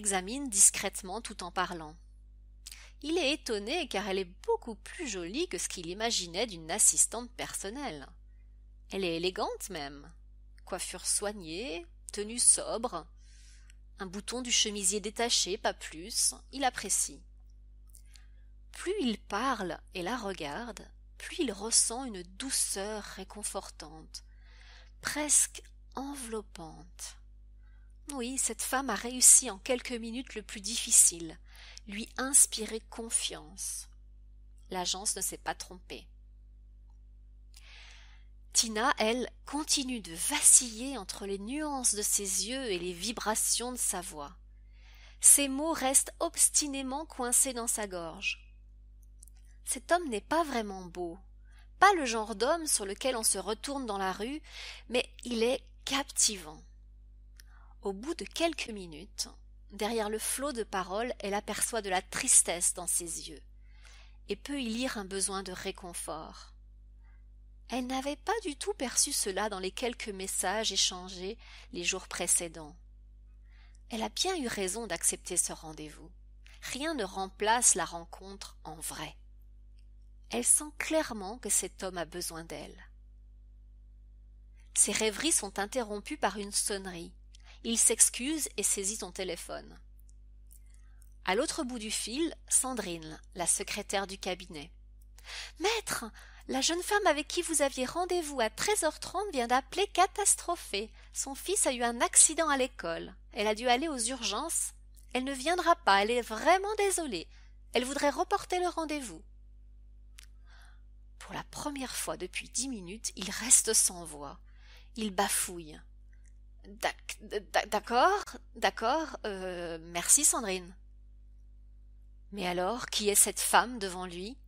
l'examine discrètement tout en parlant. Il est étonné car elle est beaucoup plus jolie que ce qu'il imaginait d'une assistante personnelle. Elle est élégante même. Coiffure soignée, tenue sobre, un bouton du chemisier détaché, pas plus, il apprécie. Plus il parle et la regarde, plus il ressent une douceur réconfortante, presque enveloppante. Oui, cette femme a réussi en quelques minutes le plus difficile, lui inspirer confiance. L'agence ne s'est pas trompée. Tina, elle, continue de vaciller entre les nuances de ses yeux et les vibrations de sa voix. Ses mots restent obstinément coincés dans sa gorge. Cet homme n'est pas vraiment beau, pas le genre d'homme sur lequel on se retourne dans la rue, mais il est captivant. Au bout de quelques minutes, derrière le flot de paroles, elle aperçoit de la tristesse dans ses yeux et peut y lire un besoin de réconfort. Elle n'avait pas du tout perçu cela dans les quelques messages échangés les jours précédents. Elle a bien eu raison d'accepter ce rendez-vous. Rien ne remplace la rencontre en vrai. Elle sent clairement que cet homme a besoin d'elle. Ses rêveries sont interrompues par une sonnerie. Il s'excuse et saisit son téléphone. À l'autre bout du fil, Sandrine, la secrétaire du cabinet. « Maître, la jeune femme avec qui vous aviez rendez-vous à 13h30 vient d'appeler catastrophée. Son fils a eu un accident à l'école. Elle a dû aller aux urgences. Elle ne viendra pas, elle est vraiment désolée. Elle voudrait reporter le rendez-vous. » Pour la première fois depuis 10 minutes, il reste sans voix. Il bafouille. D'accord, merci Sandrine. Mais alors, qui est cette femme devant lui?